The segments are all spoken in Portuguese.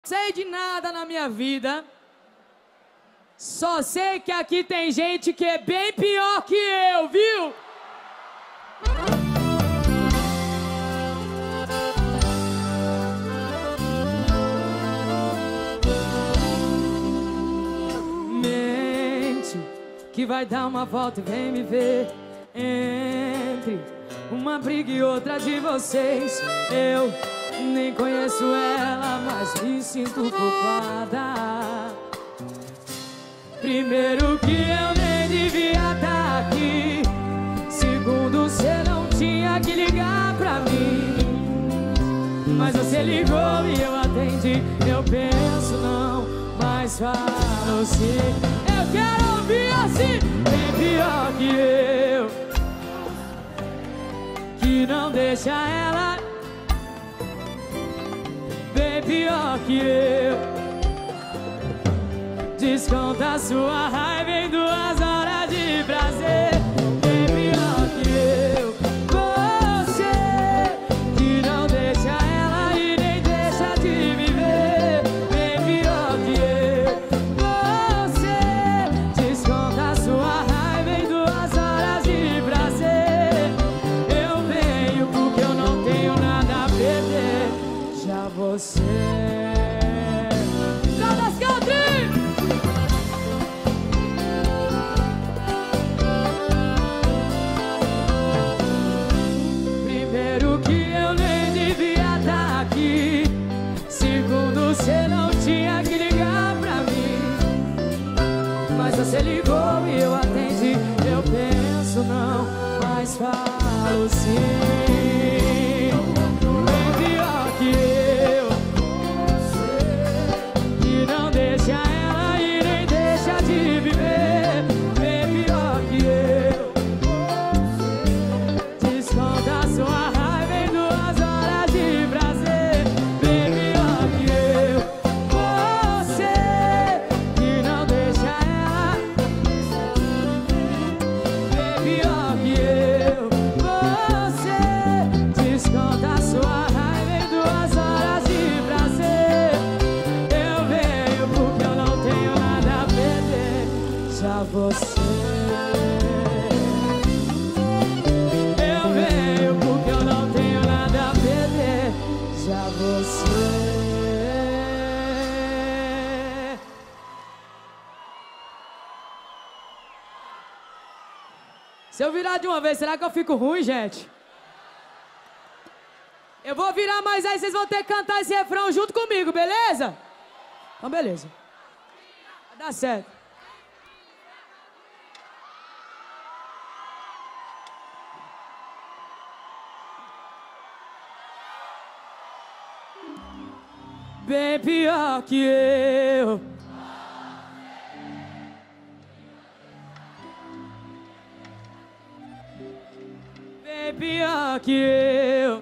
Sei de nada na minha vida. Só sei que aqui tem gente que é bem pior que eu, viu? Mente que vai dar uma volta e vem me ver. Entre uma briga e outra de vocês, eu nem conheço ela, mas me sinto culpada. Primeiro que eu nem devia estar aqui. Segundo, cê não tinha que ligar pra mim. Mas você ligou e eu atendi. Eu penso não, mas falo sim. Eu quero ouvir assim, bem pior que eu, que não deixa ela. Bem pior que eu, desconta sua raiva em 2 horas de prazer. Bem pior que eu, você que não deixa ela e nem deixa de viver. Bem pior que eu, você desconta sua raiva em 2 horas de prazer. Eu venho porque eu não tenho nada a perder. Já você você não tinha que ligar pra mim, mas você ligou e eu atendi. Eu penso não, mas falo sim. Bem pior que eu, que não deixa ela e nem deixa de viver. Bem pior que eu, desconta sua raiva em 2 horas de prazer. Bem pior que eu, você. Eu venho porque eu não tenho nada a perder. Já você. Se eu virar de uma vez, será que eu fico ruim, gente? Eu vou virar, mas aí vocês vão ter que cantar esse refrão junto comigo, beleza? Então, beleza. Vai dar certo. Bem pior que eu, bem pior que eu,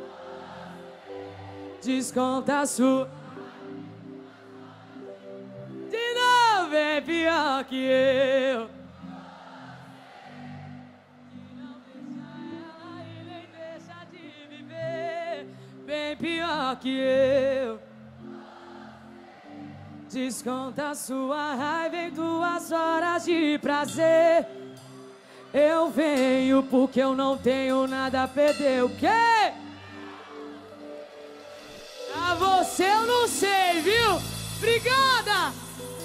desconta a sua. De novo, bem pior que eu, que não deixa ela e nem deixa de viver. Bem pior que eu, desconta sua raiva em 2 horas de prazer. Eu venho porque eu não tenho nada a perder. O quê? A você eu não sei, viu? Obrigada!